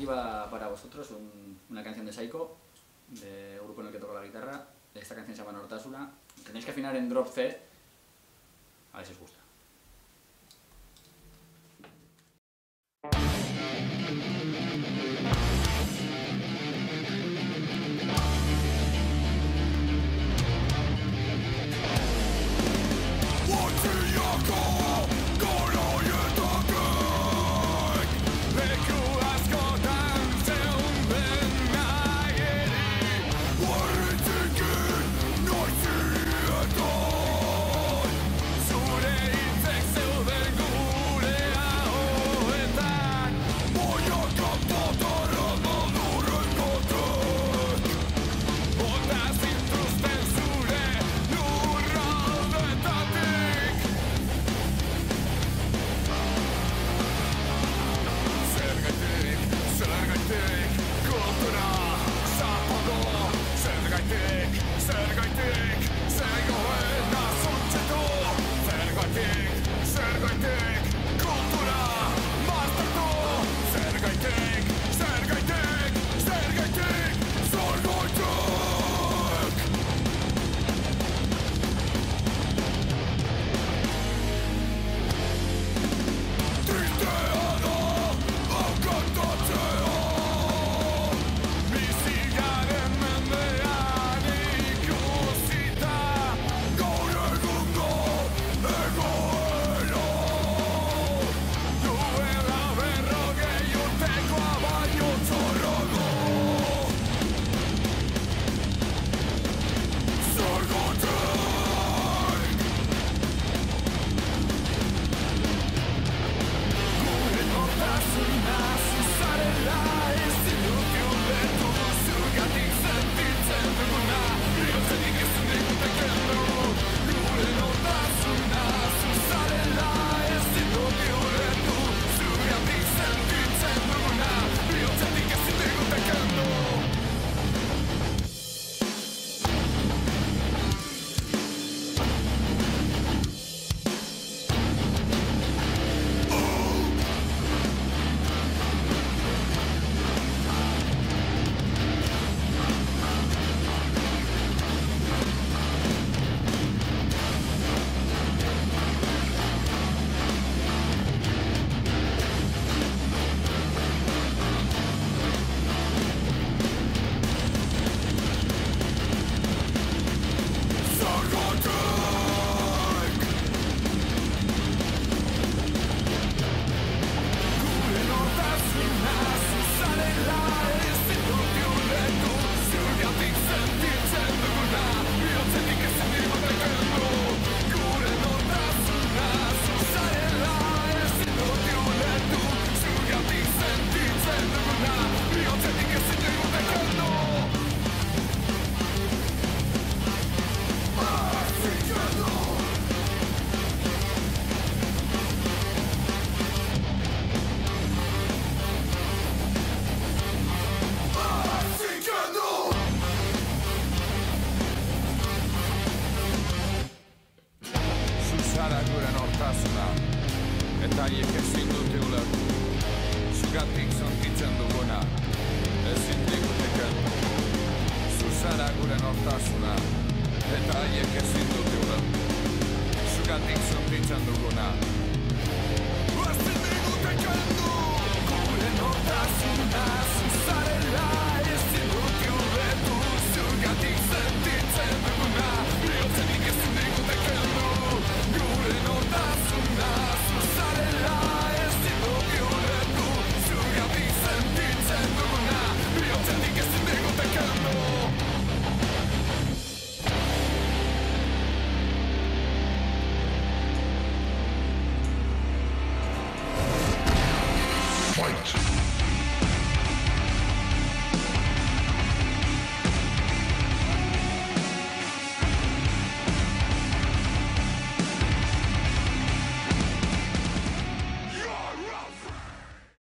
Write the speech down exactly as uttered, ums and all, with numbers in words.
aquí va para vosotros un, una canción de Saiko, de un grupo en el que toco la guitarra. Esta canción se llama Nortasuna. Tenéis que afinar en drop C, a ver si os gusta. Eta haiek ezin dute ulertu, zugatik zontitzen duguna, ezin digute kendu. Zu zara gure nortasuna, eta haiek ezin dute ulertu, zugatik zontitzen duguna, ezin digute kendu. Gure nortasuna, zu zarela.